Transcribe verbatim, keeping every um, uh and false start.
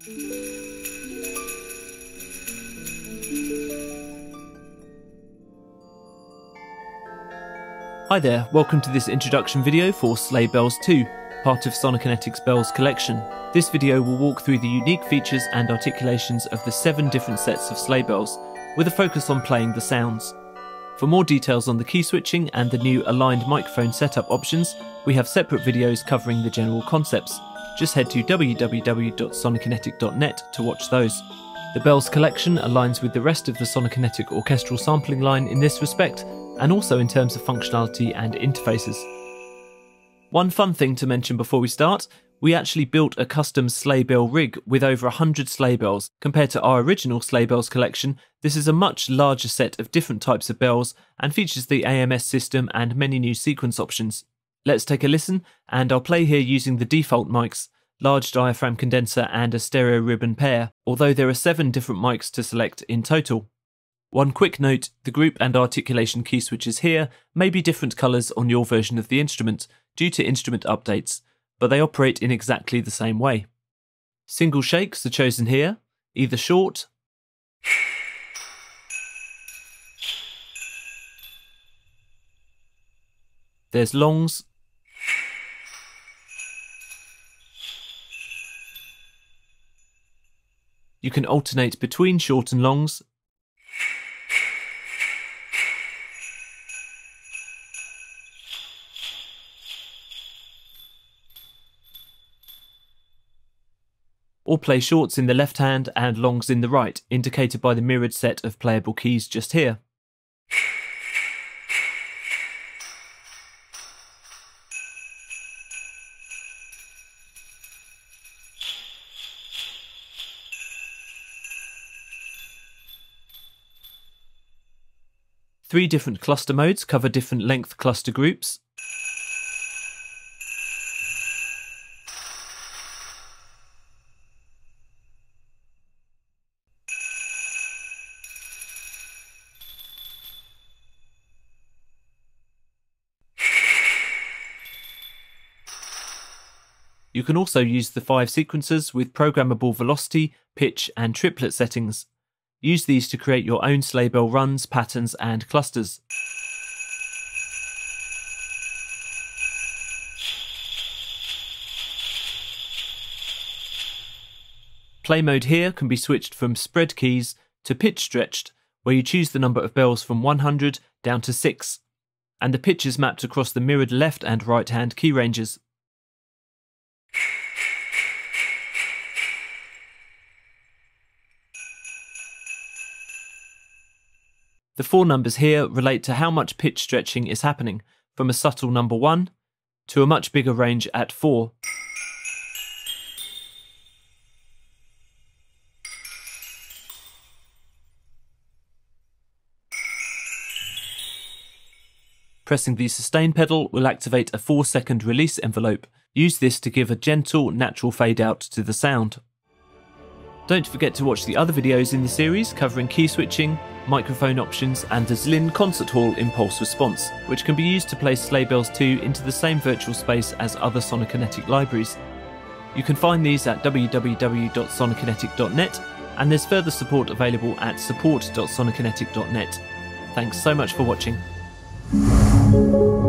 Hi there, welcome to this introduction video for Sleigh Bells two, part of Sonokinetic's Bells collection. This video will walk through the unique features and articulations of the seven different sets of sleigh bells, with a focus on playing the sounds. For more details on the key switching and the new aligned microphone setup options, we have separate videos covering the general concepts. Just head to w w w dot sonokinetic dot net to watch those. The Bells collection aligns with the rest of the Sonokinetic orchestral sampling line in this respect, and also in terms of functionality and interfaces. One fun thing to mention before we start, we actually built a custom sleigh bell rig with over one hundred sleigh bells. Compared to our original sleigh bells collection, this is a much larger set of different types of bells and features the A M S system and many new sequence options. Let's take a listen, and I'll play here using the default mics, large diaphragm condenser and a stereo ribbon pair, although there are seven different mics to select in total. One quick note, the group and articulation key switches here may be different colours on your version of the instrument due to instrument updates, but they operate in exactly the same way. Single shakes are chosen here, either short, there's longs, you can alternate between short and longs, or play shorts in the left hand and longs in the right, indicated by the mirrored set of playable keys just here. Three different cluster modes cover different length cluster groups. You can also use the five sequencers with programmable velocity, pitch and triplet settings. Use these to create your own sleigh bell runs, patterns and clusters. Play mode here can be switched from spread keys to pitch stretched, where you choose the number of bells from one hundred down to six, and the pitch is mapped across the mirrored left and right hand key ranges. The four numbers here relate to how much pitch stretching is happening, from a subtle number one to a much bigger range at four. Pressing the sustain pedal will activate a four second release envelope. Use this to give a gentle, natural fade out to the sound. Don't forget to watch the other videos in the series covering key switching, microphone options and the Zlin Concert Hall impulse response, which can be used to place Sleigh Bells two into the same virtual space as other Sonokinetic libraries. You can find these at w w w dot sonokinetic dot net, and there's further support available at support dot sonokinetic dot net. Thanks so much for watching.